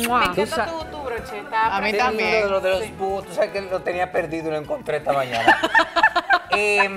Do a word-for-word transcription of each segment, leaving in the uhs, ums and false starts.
¡mua! Me encanta tu, tu broche. A mí también. Lo, lo de los sí. búhos, tú sabes que lo tenía perdido y lo encontré esta mañana. eh,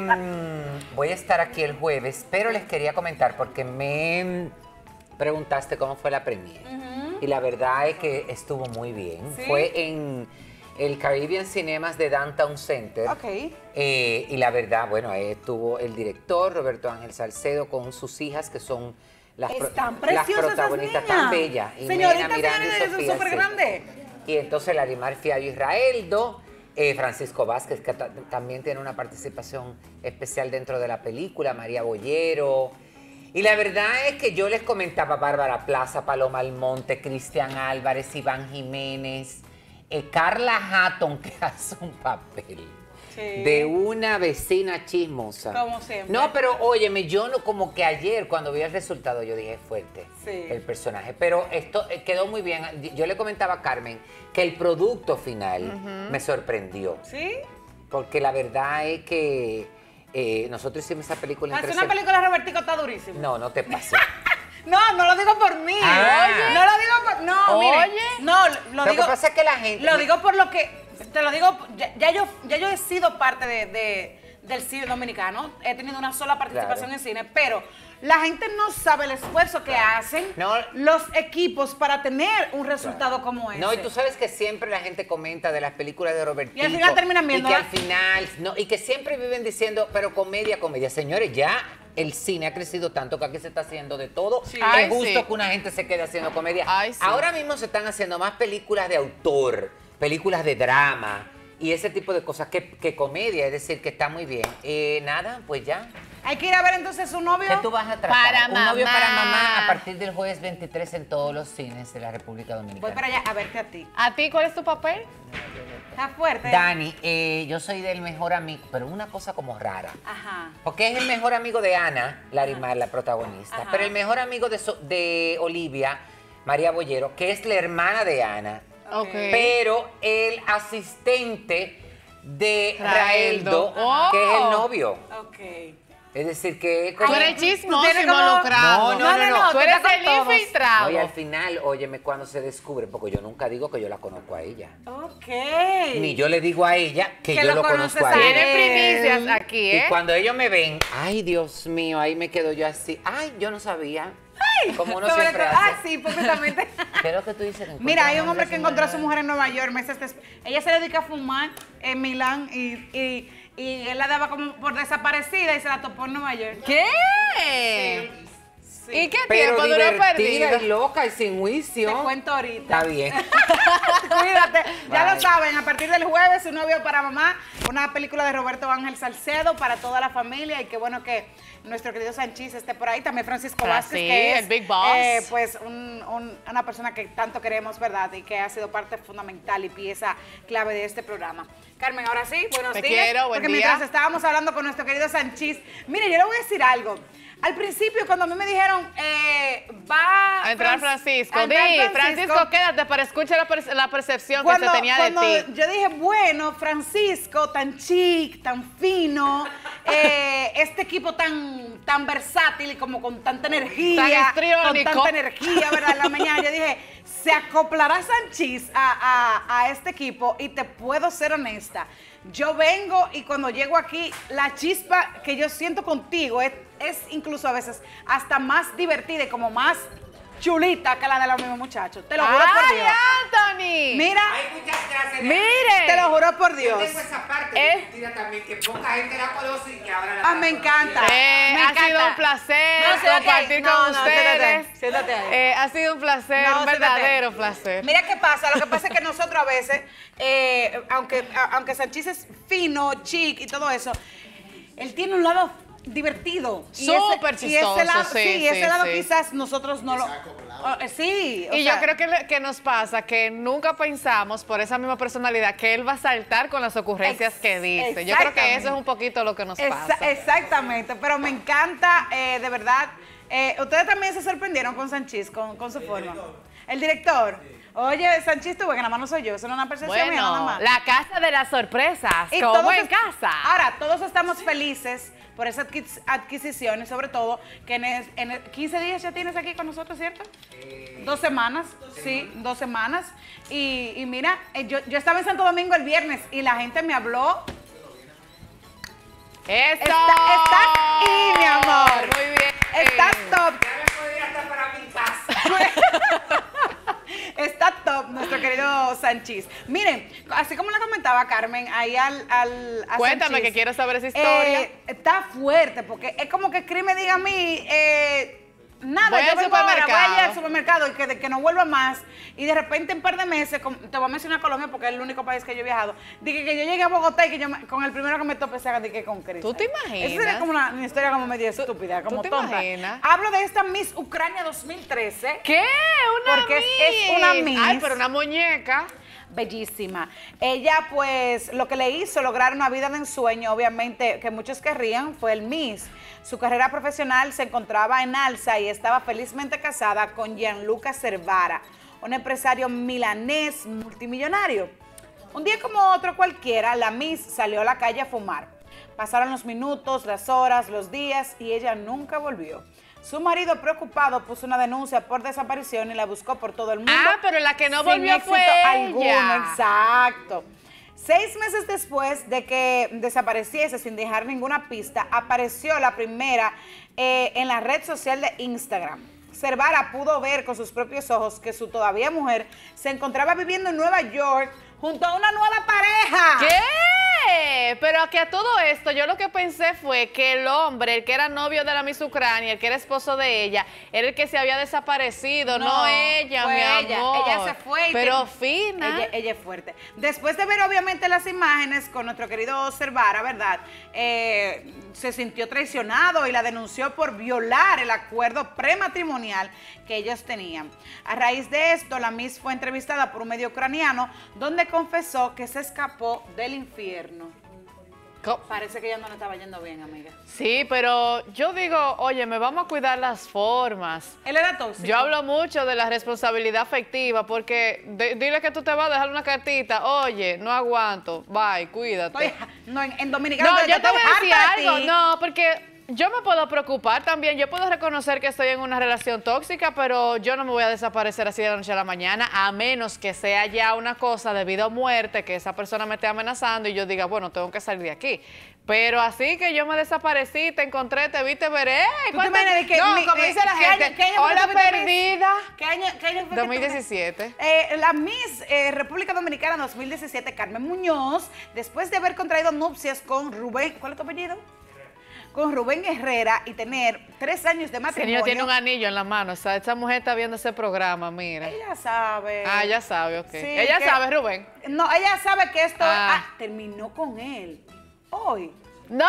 voy a estar aquí el jueves, pero les quería comentar porque me preguntaste cómo fue la premiere. Uh-huh. Y la verdad es que estuvo muy bien. ¿Sí? Fue en el Caribbean Cinemas de Downtown Center. Ok. Eh, y la verdad, bueno, ahí estuvo el director, Roberto Ángel Salcedo, con sus hijas, que son las, Están pro, las protagonistas tan bellas. Señorita, señorita, son súper grandes. Y entonces Larimar Fiallo Israeldo, eh, Francisco Vázquez, que también tiene una participación especial dentro de la película, María Bollero. Y la verdad es que yo les comentaba Bárbara Plaza, Paloma Almonte, Cristian Álvarez, Iván Jiménez, eh, Carla Hatton, que hace un papel sí. de una vecina chismosa. Como siempre. No, pero óyeme, yo no, como que ayer cuando vi el resultado yo dije fuerte sí. el personaje. Pero esto eh, quedó muy bien. Yo le comentaba a Carmen que el producto final uh-huh. me sorprendió. ¿Sí? Porque la verdad es que Eh, nosotros hicimos esa película. Hacer una película de Robertico está durísimo. No, no te pases. No, no lo digo por mí. Ah. Oye. No lo digo por... No, Oye. mire. No, lo, lo digo... Lo que pasa es que la gente... Lo digo por lo que... Te lo digo... Ya, ya, yo, ya yo he sido parte de, de, del cine dominicano. He tenido una sola participación claro. en cine, pero la gente no sabe el esfuerzo que claro. hacen no. los equipos para tener un resultado claro. como ese. No, y tú sabes que siempre la gente comenta de las películas de Robertico. Y al final terminan viendo. Y que al final... No, y que siempre viven diciendo, pero comedia, comedia. Señores, ya... El cine ha crecido tanto que aquí se está haciendo de todo. Sí. Es justo sí. que una gente se quede haciendo comedia. Ay, sí. Ahora mismo se están haciendo más películas de autor, películas de drama y ese tipo de cosas que, que comedia, es decir, que está muy bien. Eh, nada, pues ya. Hay que ir a ver entonces un novio. ¿Qué tú vas a tratar? Para un mamá. novio para mamá a partir del jueves veintitrés en todos los cines de la República Dominicana. Voy para allá a verte a ti. ¿A ti cuál es tu papel? Está fuerte. Dani, eh, yo soy del mejor amigo, pero una cosa como rara. Ajá. Porque es el mejor amigo de Ana, Larimar, la protagonista. Ajá. Pero el mejor amigo de, so de Olivia, María Bollero, que es la hermana de Ana. Okay. Pero el asistente de Raeldo, oh. que es el novio. Ok. Es decir, que... Como... Tú eres chismoso involucrado. No, no, no, no. Tú eres el infiltrado. Oye, al final, óyeme, cuando se descubre, porque yo nunca digo que yo la conozco a ella. Ok. Ni yo le digo a ella que, que yo lo, lo conozco a ella. ella. Tiene primicias aquí, ¿eh? Y cuando ellos me ven, ay, Dios mío, ahí me quedo yo así. Ay, yo no sabía. Ay, como uno siempre hace. Ah, sí, perfectamente. ¿Qué es lo que tú dices? Mira, hay un hombre que encontró a su mujer en Nueva York meses después. Ella se dedica a fumar en Milán y, y, y él la daba como por desaparecida y se la topó en Nueva York. ¿Qué? Sí. Sí. ¿Y qué Pero tiempo duró divertida perdido? y loca y sin juicio. Te cuento ahorita. Está bien. Cuídate. Ya Bye. lo saben, a partir del jueves, Un novio para mamá, una película de Roberto Ángel Salcedo para toda la familia y qué bueno que nuestro querido Sanchís esté por ahí. También Francisco ah, Vázquez, sí, que es el Big Boss. Eh, pues un, un, una persona que tanto queremos, ¿verdad? Y que ha sido parte fundamental y pieza clave de este programa. Carmen, ahora sí, buenos Te días. quiero, buen porque día. mientras estábamos hablando con nuestro querido Sanchís, mire, yo le voy a decir algo. Al principio, cuando a mí me dijeron, eh, va... A entrar Fran Francisco. a entrar Di, Francisco, Francisco, quédate para escuchar la, per la percepción cuando, que se tenía cuando de ti. Yo dije, bueno, Francisco, tan chic, tan fino, eh, este equipo tan, tan versátil y como con tanta energía, Tan con histriónico. tanta energía, ¿verdad? En la mañana yo dije, se acoplará Sanchís a, a, a este equipo y te puedo ser honesta. Yo vengo y cuando llego aquí, la chispa que yo siento contigo es, es incluso a veces hasta más divertida y como más chulita que la de los mismos muchachos. Te lo juro por ¡Ay, Dios. Anthony! Mira, Ay, muchas gracias. Mire. te lo juro por Dios. Yo tengo esa parte Eh. divertida también, que poca gente la conoce y que ahora la Ah, me encanta. Eh, Me ha encanta. sido un placer No, siéntate compartir ahí. con No, no, ustedes. siéntate, siéntate ahí. Eh, ha sido un placer, No, un siéntate. verdadero placer. Mira qué pasa, lo que pasa es que nosotros a veces, eh, aunque, a- aunque Sanchís es fino, chic y todo eso, él tiene un lado divertido. Y ese- Súper y ese chistoso, lado, sí, sí, ese sí, lado sí. quizás nosotros no lo... Oh, eh, sí, o Y sea, yo creo que, le- que nos pasa que nunca pensamos, por esa misma personalidad, que él va a saltar con las ocurrencias Ex- que dice. Yo creo que exactamente. eso es un poquito lo que nos Exa- pasa. exactamente, pero me encanta, eh, de verdad. Eh, ustedes también se sorprendieron con Sanchís, con, con su forma. El director. Oye, Sanchis, tú, que nada más no soy yo, eso no es una percepción mía, nada Bueno, más. la casa de las sorpresas, Y como todos en es- casa. Ahora, todos estamos felices por esa adquis- adquisición y sobre todo que en, es- en el- quince días ya tienes aquí con nosotros, ¿cierto? Dos semanas, sí, dos semanas. Y, y mira, eh, yo, yo estaba en Santo Domingo el viernes y la gente me habló. ¡Eso! Está- estás ahí, mi amor. Muy bien. Estás top. Ya me puedo ir hasta para mi casa. Está top nuestro querido Sanchis. Miren, así como le comentaba Carmen, ahí al, al a Cuéntame, Sanchis, que quiero saber esa historia. eh, está fuerte, porque es como que Cris me diga a mí, eh, nada, Voy yo al vengo ahora, voy supermercado. allá al supermercado y que, que no vuelva más. Y de repente en un par de meses, com- te voy a mencionar Colombia porque es el único país que yo he viajado, dije que yo llegué a Bogotá y que yo me- con el primero que me tope se haga de que con Cris. ¿Tú te Eso imaginas? sería como una, una historia como medio estúpida, como te tonta. imaginas? Hablo de esta Miss Ucrania dos mil trece. ¿Qué? Una Porque es- es Miss. una Miss. Ay, pero una muñeca. Bellísima. Ella, pues, lo que le hizo lograr una vida de ensueño, obviamente, que muchos querrían, fue el Miss. Su carrera profesional se encontraba en alza y estaba felizmente casada con Gianluca Cervara, un empresario milanés multimillonario. Un día como otro cualquiera, la Miss salió a la calle a fumar. Pasaron los minutos, las horas, los días y ella nunca volvió. Su marido, preocupado, puso una denuncia por desaparición y la buscó por todo el mundo. Ah, pero la que no sin volvió éxito fue alguno, ella. exacto. Seis meses después de que desapareciese sin dejar ninguna pista, apareció la primera eh, en la red social de Instagram. Cervara pudo ver con sus propios ojos que su todavía mujer se encontraba viviendo en Nueva York junto a una nueva pareja. ¿Qué? Pero que a todo esto yo lo que pensé fue que el hombre, el que era novio de la Miss Ucrania, el que era esposo de ella, era el que se había desaparecido, no, No, ella, fue mi ella. amor. Ella se fue y Pero te- fina. Ella, ella es fuerte. Después de ver obviamente las imágenes con nuestro querido Cervara, ¿verdad? Eh, se sintió traicionado y la denunció por violar el acuerdo prematrimonial que ellos tenían. A raíz de esto, la Miss fue entrevistada por un medio ucraniano donde confesó que se escapó del infierno. Co- Parece que ya no le estaba yendo bien, amiga. Sí, pero yo digo, oye, me vamos a cuidar las formas. Él era tóxico. Yo hablo mucho de la responsabilidad afectiva porque de- dile que tú te vas a dejar una cartita, oye, no aguanto, bye, cuídate. Estoy- no, en, en Dominicano No, yo te voy a decir harta de algo, ti. no, porque yo me puedo preocupar también, yo puedo reconocer que estoy en una relación tóxica, pero yo no me voy a desaparecer así de la noche a la mañana, a menos que sea ya una cosa de vida o muerte, que esa persona me esté amenazando y yo diga, bueno, tengo que salir de aquí. Pero así que yo me desaparecí, te encontré, te vi, te veré. ¿Tú te ¿cuántas- imaginas que no, mi- como eh, dice la qué gente, año- qué año fue hola que tú fuiste perdida. ¿Qué año, qué año fue que tú- dos mil diecisiete. Eh, la Miss eh, República Dominicana dos mil diecisiete, Carmen Muñoz, después de haber contraído nupcias con Rubén, ¿cuál es tu apellido? Con Rubén Herrera y tener tres años de matrimonio. Señor, tiene un anillo en la mano, o sea, esta mujer está viendo ese programa, mira. Ella sabe. Ah, ya sabe, ok. Sí, Ella que- sabe, Rubén. No, ella sabe que esto Ah. ah, terminó con él. Hoy. No,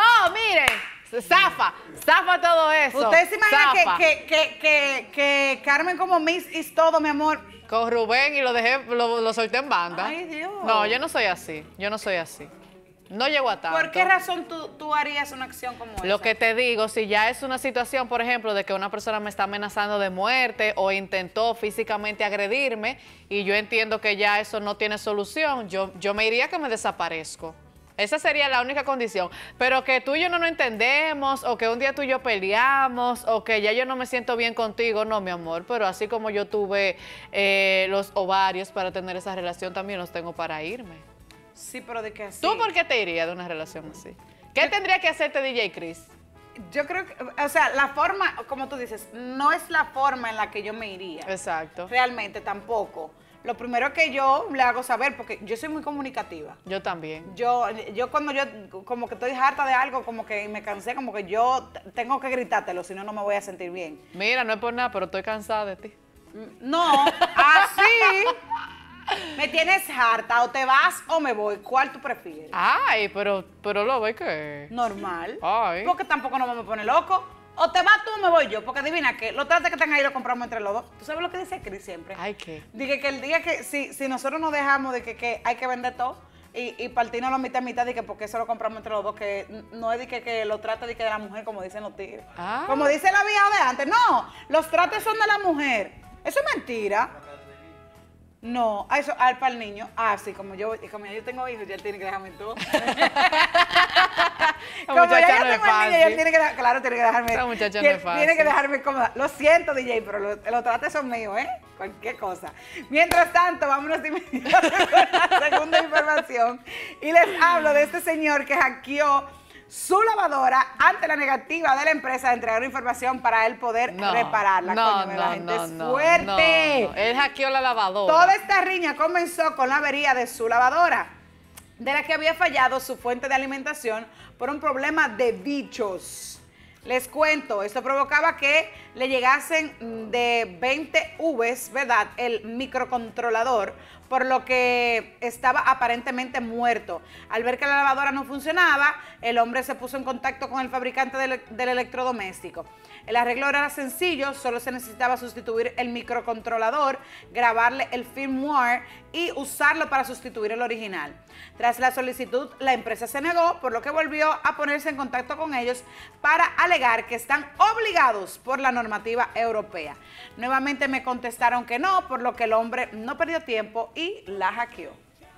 miren, zafa, zafa todo eso. ¿Ustedes se imaginan zafa. que, que, que, que, que Carmen como Miss es todo, mi amor? Con Rubén y lo dejé, lo, lo solté en banda. Ay, Dios. No, yo no soy así, yo no soy así. No llego a tanto. ¿Por qué razón tú, tú harías una acción como esa? Lo que te digo, si ya es una situación, por ejemplo, de que una persona me está amenazando de muerte o intentó físicamente agredirme y yo entiendo que ya eso no tiene solución, yo, yo me iría que me desaparezco. Esa sería la única condición. Pero que tú y yo no nos entendemos, o que un día tú y yo peleamos, o que ya yo no me siento bien contigo, no, mi amor. Pero así como yo tuve eh, los ovarios para tener esa relación, también los tengo para irme. Sí, pero de que así. ¿Tú por qué te irías de una relación así? ¿Qué tendría que hacerte D J Chris? Yo creo que, o sea, la forma, como tú dices, no es la forma en la que yo me iría. Exacto. Realmente tampoco. Lo primero que yo le hago saber, porque yo soy muy comunicativa. Yo también. Yo, yo cuando yo como que estoy harta de algo, como que me cansé, como que yo t- tengo que gritártelo, si no, no me voy a sentir bien. Mira, no es por nada, pero estoy cansada de ti. No, así me tienes harta, o te vas o me voy. ¿Cuál tú prefieres? Ay, pero, pero lo ve que... Normal. Ay. Porque tampoco nos vamos a poner locos. O te vas tú o me voy yo, porque adivina que los trates que están ahí los compramos entre los dos. ¿Tú sabes lo que dice Cris siempre? Ay, ¿qué? Dije que el día que, si, si nosotros nos dejamos de que, que hay que vender todo y, y partirnos la mitad a mitad, de que porque eso lo compramos entre los dos, que n- no es de que, que lo trate de que de la mujer, como dicen los tigres. Ah. Como dice la vieja de antes. No, los trates son de la mujer. Eso es mentira. No, a eso, al para el niño. Ah, sí, como yo, como yo tengo hijos, ya él tiene que dejarme todo. Como ya yo tengo el niño, ya él tiene que dejar, claro, tiene que dejarme. Esa muchacha no tiene, es fácil. tiene que dejarme cómoda. Lo siento, D J, pero los lo trates son míos, ¿eh? Cualquier cosa. Mientras tanto, vámonos de inmediato con la segunda información. Y les hablo de este señor que hackeó su lavadora ante la negativa de la empresa de entregar información para él poder No, repararla. no, Coño, no, la gente no, es no, fuerte. no, no. Él hackeó la lavadora. Toda esta riña comenzó con la avería de su lavadora, de la que había fallado su fuente de alimentación por un problema de bichos. Les cuento, esto provocaba que le llegasen de veinte Vs, ¿verdad?, el microcontrolador, por lo que estaba aparentemente muerto. Al ver que la lavadora no funcionaba, el hombre se puso en contacto con el fabricante del, del electrodoméstico. El arreglo era sencillo, solo se necesitaba sustituir el microcontrolador, grabarle el firmware y usarlo para sustituir el original. Tras la solicitud, la empresa se negó, por lo que volvió a ponerse en contacto con ellos para alegar que están obligados por la normativa europea. Nuevamente me contestaron que no, por lo que el hombre no perdió tiempo y la hackeó.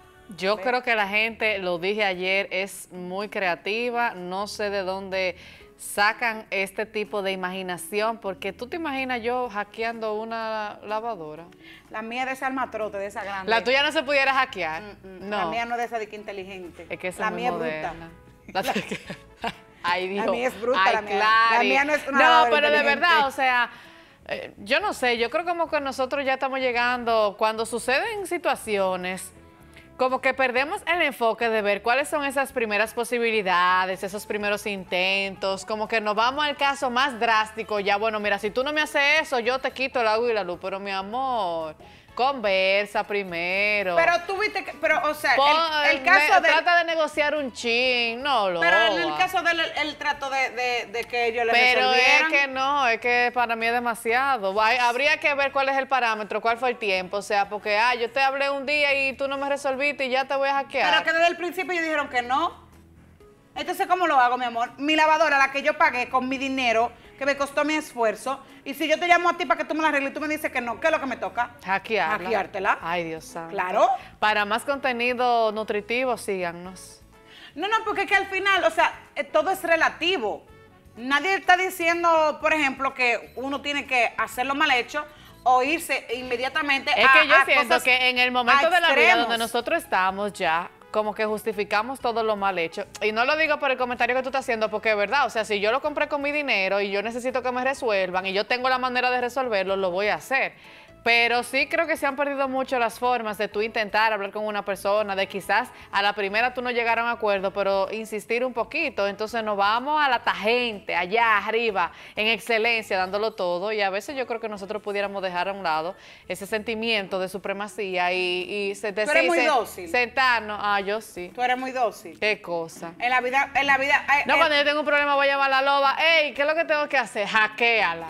Yo creo que la gente, lo dije ayer, es muy creativa, no sé de dónde sacan este tipo de imaginación, porque tú te imaginas yo hackeando una lavadora. La mía de esa almatrote, de esa grande. La tuya no se pudiera hackear. Mm, mm, No. La mía no es de esa de que inteligente. Es que esa la es muy mía moderna. es bruta. La- Ay, Dios. La mía es bruta, Ay, la mía. Clary. La mía no es una No, lavadora pero de inteligente. verdad, o sea, eh, yo no sé, yo creo como que nosotros ya estamos llegando, cuando suceden situaciones, como que perdemos el enfoque de ver cuáles son esas primeras posibilidades, esos primeros intentos, como que nos vamos al caso más drástico, ya bueno, mira, si tú no me haces eso, yo te quito el agua y la luz, pero mi amor, conversa primero. Pero tú viste que, pero o sea, Pon- el, el caso me- de... Trata de negociar un chin, no lo Pero en el caso del el trato de, de, de que ellos le Pero es resolvieran. que no, es que para mí es demasiado. Hay- habría que ver cuál es el parámetro, cuál fue el tiempo. O sea, porque, ah, yo te hablé un día y tú no me resolviste y ya te voy a hackear. Pero que desde el principio ellos dijeron que no. Entonces, ¿cómo lo hago, mi amor? Mi lavadora, la que yo pagué con mi dinero, que me costó mi esfuerzo, y si yo te llamo a ti para que tú me la arregles y tú me dices que no, ¿qué es lo que me toca? Hackearla. Hackeártela. Ay, Dios santo. Claro. Para más contenido nutritivo, síganos. No, no, porque es que al final, o sea, eh, todo es relativo. Nadie está diciendo, por ejemplo, que uno tiene que hacerlo mal hecho o irse inmediatamente Es a que yo a siento cosas, que en el momento a de la vida extremos. donde nosotros estamos ya, como que justificamos todo lo mal hecho. Y no lo digo por el comentario que tú estás haciendo, porque es verdad, o sea, si yo lo compré con mi dinero y yo necesito que me resuelvan y yo tengo la manera de resolverlo, lo voy a hacer. Pero sí creo que se han perdido mucho las formas de tú intentar hablar con una persona, de quizás a la primera tú no llegar a un acuerdo, pero insistir un poquito. Entonces nos vamos a la tangente, allá arriba, en excelencia, dándolo todo. Y a veces yo creo que nosotros pudiéramos dejar a un lado ese sentimiento de supremacía y, y se, Tú eres muy se- dócil. sentarnos. Ah, yo sí. Tú eres muy dócil. Qué cosa. En la vida, en la vida. eh, No, eh, cuando yo tengo un problema voy a llamar a la loba. Ey, ¿qué es lo que tengo que hacer? Hackéala.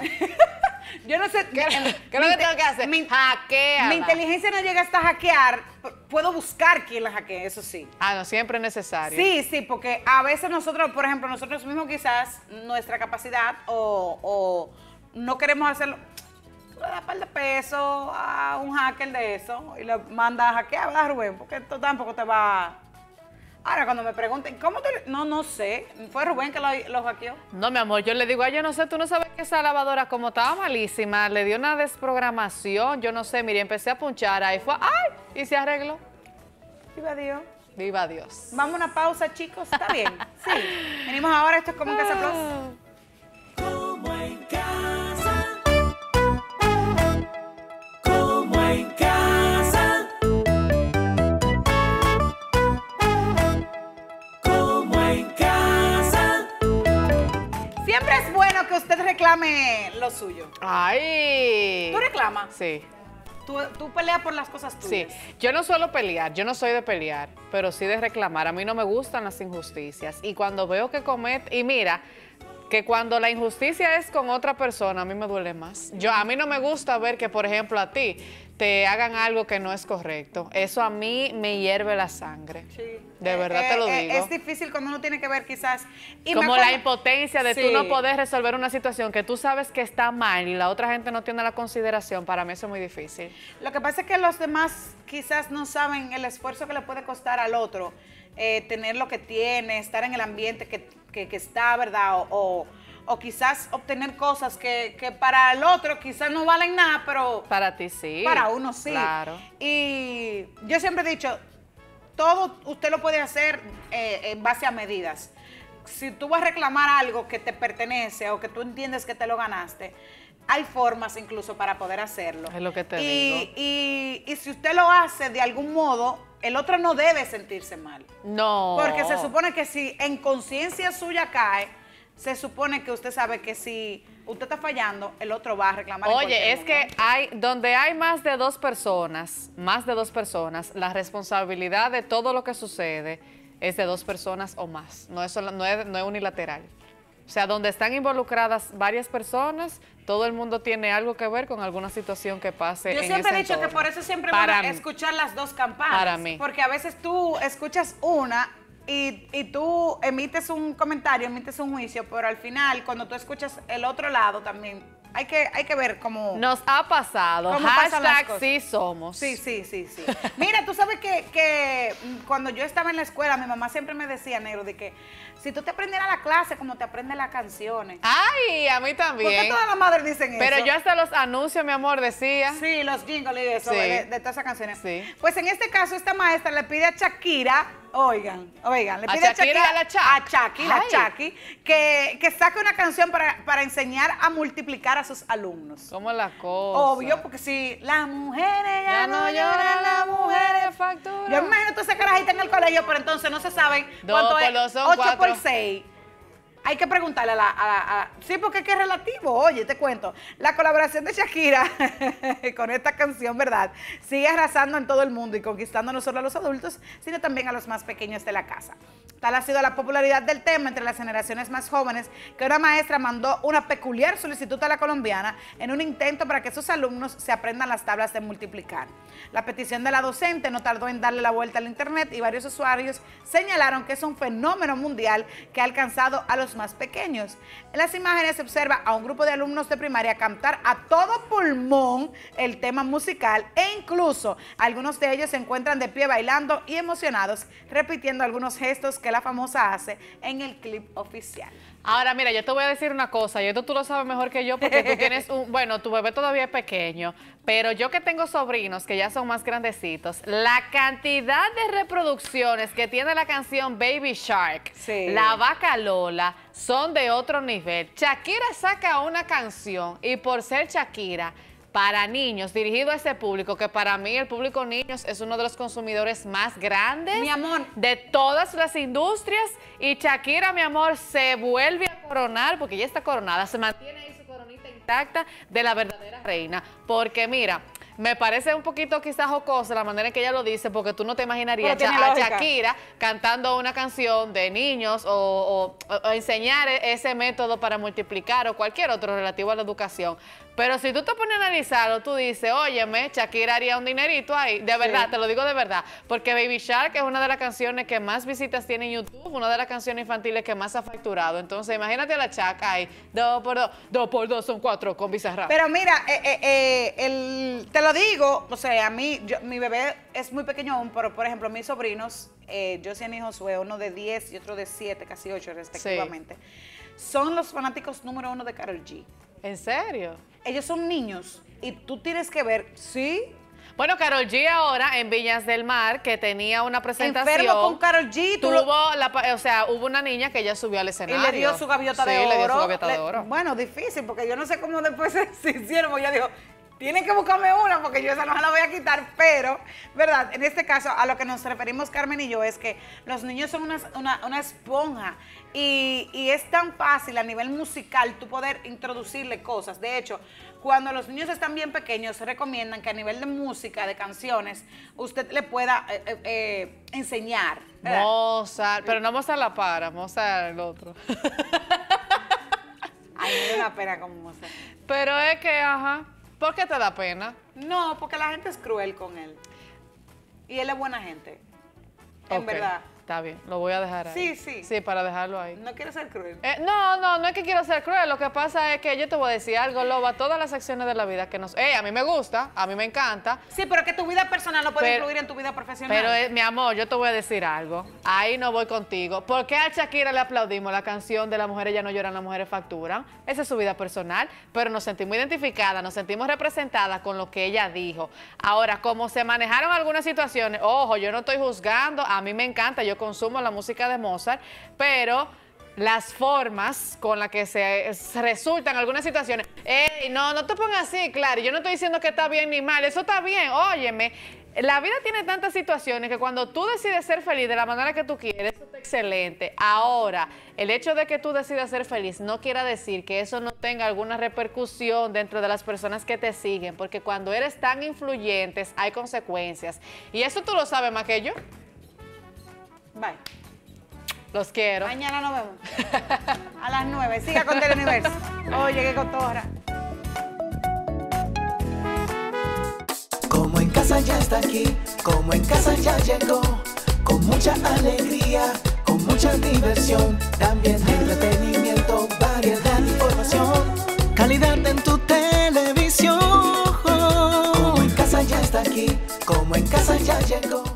yo no sé. ¿Qué, qué es lo que tengo que hacer? Mi, Hackéala. mi inteligencia no llega hasta hackear. p- Puedo buscar quién la hackee, eso sí. Ah, no, siempre es necesario. Sí, sí, porque a veces nosotros, por ejemplo, nosotros mismos quizás nuestra capacidad o, o no queremos hacerlo. Tú le das un par de pesos a un hacker de eso y lo manda a hackear, ¿verdad, Rubén? Porque esto tampoco te va. Ahora, cuando me pregunten, ¿cómo te.? No, no sé. ¿Fue Rubén que lo, lo hackeó? No, mi amor, yo le digo, ay, yo no sé, tú no sabes que esa lavadora como estaba malísima, le dio una desprogramación, yo no sé, mire, empecé a punchar, ahí fue, ay, y se arregló. Viva Dios. Viva Dios. Vamos a una pausa, chicos. ¿Está bien? Sí. Venimos ahora, esto es como en Casa Plus. Como en casa, como en casa, como en casa. Siempre es bueno que usted reclame lo suyo. Ay. ¿Tú reclamas? Sí. Tú, tú peleas por las cosas Sí, tuyas. yo no suelo pelear, yo no soy de pelear, pero sí de reclamar. A mí no me gustan las injusticias. Y cuando veo que comete, y mira, que cuando la injusticia es con otra persona, a mí me duele más. Yo, a mí no me gusta ver que, por ejemplo, a ti te hagan algo que no es correcto. Eso a mí me hierve la sangre. Sí. De verdad Eh, te lo eh, digo. Es difícil cuando uno tiene que ver quizás... y Como más la cuando- impotencia de Sí. tú no poder resolver una situación que tú sabes que está mal y la otra gente no tiene la consideración, para mí eso es muy difícil. Lo que pasa es que los demás quizás no saben el esfuerzo que le puede costar al otro eh, tener lo que tiene, estar en el ambiente que, que- que está, ¿verdad? O, o- o quizás obtener cosas que, que para el otro quizás no valen nada, pero Para ti sí. para uno sí. Claro. Y yo siempre he dicho, todo usted lo puede hacer eh, en base a medidas. Si tú vas a reclamar algo que te pertenece o que tú entiendes que te lo ganaste, hay formas incluso para poder hacerlo. Es lo que te y, digo. Y, y si usted lo hace de algún modo, el otro no debe sentirse mal. No. Porque se supone que si en conciencia suya cae, se supone que usted sabe que si usted está fallando, el otro va a reclamar. en Oye, cualquier es que momento. hay, donde hay más de dos personas, más de dos personas, la responsabilidad de todo lo que sucede es de dos personas o más. No es, solo- no es, no es unilateral. O sea, donde están involucradas varias personas, todo el mundo tiene algo que ver con alguna situación que pase Yo en siempre ese he dicho que entorno. por eso siempre Para van a mí. escuchar las dos campanas. Para mí. Porque a veces tú escuchas una y, y tú emites un comentario, emites un juicio, pero al final, cuando tú escuchas el otro lado también, hay que, hay que ver cómo... Nos ha pasado. ¿Cómo pasan las Hashtag cosas? sí somos. Sí, sí, sí, sí. Mira, tú sabes que, que mm, cuando yo estaba en la escuela, mi mamá siempre me decía, negro, de que si tú te aprendieras la clase como te aprendes las canciones. Ay, a mí ¿Por qué también. todas las madres dicen eso? Pero yo hasta los anuncios, mi amor, decía. Sí, los jingles y eso, Sí. de, de todas esas canciones. Sí. Pues en este caso, esta maestra le pide a Shakira, oigan, oigan, le ¿A pide a Shakira Shakira, a la Shak? a Shaki, la Ay. Shaki, que, que saque una canción para, para enseñar a multiplicar a sus alumnos. ¿Cómo es la cosa? Obvio, porque si las mujeres ya, Ya no no lloran, lloran, las las mujeres mujeres facturan. Yo me imagino toda esa carajita en el colegio, pero entonces no se saben Dos cuánto por es. dos son ocho cuatro. por seis. Hay que preguntarle a la, a la- a- sí, porque es que es relativo. Oye, te cuento, la colaboración de Shakira con esta canción, ¿verdad? Sigue arrasando en todo el mundo y conquistando no solo a los adultos, sino también a los más pequeños de la casa. Tal ha sido la popularidad del tema entre las generaciones más jóvenes que una maestra mandó una peculiar solicitud a la colombiana en un intento para que sus alumnos se aprendan las tablas de multiplicar. La petición de la docente no tardó en darle la vuelta al internet y varios usuarios señalaron que es un fenómeno mundial que ha alcanzado a los más pequeños. En las imágenes se observa a un grupo de alumnos de primaria cantar a todo pulmón el tema musical e incluso algunos de ellos se encuentran de pie bailando y emocionados, repitiendo algunos gestos que la famosa hace en el clip oficial. Ahora, mira, yo te voy a decir una cosa, y esto tú lo sabes mejor que yo porque tú tienes un, bueno, tu bebé todavía es pequeño, pero yo que tengo sobrinos que ya son más grandecitos, la cantidad de reproducciones que tiene la canción Baby Shark, Sí. La Vaca Lola, son de otro nivel. Shakira saca una canción y por ser Shakira, para niños, dirigido a ese público, que para mí el público niños es uno de los consumidores más grandes Mi amor. de todas las industrias, y Shakira, mi amor, se vuelve a coronar, porque ya está coronada, se mantiene ahí su coronita intacta de la verdadera reina, porque mira, me parece un poquito quizás jocosa la manera en que ella lo dice, porque tú no te imaginarías Pero tiene a lógica. Shakira cantando una canción de niños o, o- o enseñar ese método para multiplicar o cualquier otro relativo a la educación. Pero si tú te pones a analizarlo, tú dices, óyeme, Shakira haría un dinerito ahí. De verdad, te lo digo de verdad. Porque Baby Shark es una de las canciones que más visitas tiene en YouTube, una de las canciones infantiles que más ha facturado. Entonces, imagínate a la Shak ahí, dos por dos, dos por dos son cuatro con Bizarrap. Pero mira, eh, eh, eh, el- te lo digo, o sea, a mí, yo- mi bebé es muy pequeño aún, pero por ejemplo, mis sobrinos, eh, Josian y Josué, uno de diez y otro de siete, casi ocho respectivamente, son los fanáticos número uno de Karol G. ¿En serio? Ellos son niños y tú tienes que ver, sí, Bueno, Karol G ahora en Viñas del Mar, que tenía una presentación. enfermo con Karol G, tú lo- Tuvo, la, pa- o sea, hubo una niña que ella subió al y escenario. le dio su gaviota Sí, de oro. le dio su gaviota de Le- oro. Bueno, difícil, porque yo no sé cómo después se hicieron, porque ella dijo, tienen que buscarme una, porque yo esa no se la voy a quitar, pero, ¿verdad? En este caso, a lo que nos referimos Carmen y yo, es que los niños son una, una- una esponja, y, y es tan fácil a nivel musical tú poder introducirle cosas. De hecho, cuando los niños están bien pequeños, se recomiendan que a nivel de música, de canciones, usted le pueda eh, eh, eh, enseñar, ¿verdad? Mozart, pero no Mozart la para, Mozart el otro. me da una pena como Mozart. Pero es que, ajá, ¿por qué te da pena? No, porque la gente es cruel con él. Y él es buena gente. En Ok, verdad. Está bien, lo voy a dejar ahí. Sí, sí. Sí, para dejarlo ahí. No quiere ser cruel. Eh, no, no, no es que quiero ser cruel. Lo que pasa es que yo te voy a decir algo, Loba. Todas las acciones de la vida que nos... Eh, a mí me gusta, a mí me encanta. Sí, pero que tu vida personal no puede Pero- influir en tu vida profesional. Pero, eh, mi amor, yo te voy a decir algo. Ahí no voy contigo. ¿Por qué a Shakira le aplaudimos la canción de Las mujeres ya no lloran, las mujeres facturan? Esa es su vida personal, pero nos sentimos identificadas, nos sentimos representadas con lo que ella dijo. Ahora, como se manejaron algunas situaciones, ojo, yo no estoy juzgando, a mí me encanta, yo consumo la música de Mozart, pero las formas con las que se, se resultan algunas situaciones. Ey, no, no te pongas así, claro. Yo no estoy diciendo que está bien ni mal. Eso está bien, óyeme. La vida tiene tantas situaciones que cuando tú decides ser feliz de la manera que tú quieres, eso está excelente. Ahora, el hecho de que tú decidas ser feliz no quiere decir que eso no tenga alguna repercusión dentro de las personas que te siguen, porque cuando eres tan influyentes hay consecuencias. Y eso tú lo sabes más que yo. Bye. Los quiero. Mañana nos vemos. A las nueve. Siga con Teleuniverso. Oye, qué cotorra. Como en casa ya está aquí, como en casa ya llegó, con mucha alegría, con mucha diversión, también entretenimiento, variedad, información, calidad en tu televisión. Como en casa ya está aquí, como en casa ya llegó.